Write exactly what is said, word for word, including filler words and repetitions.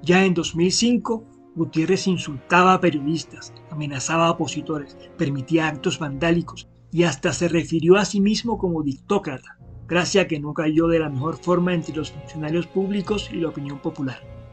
Ya en dos mil cinco, Gutiérrez insultaba a periodistas, amenazaba a opositores, permitía actos vandálicos y hasta se refirió a sí mismo como dictócrata, gracia que no cayó de la mejor forma entre los funcionarios públicos y la opinión popular.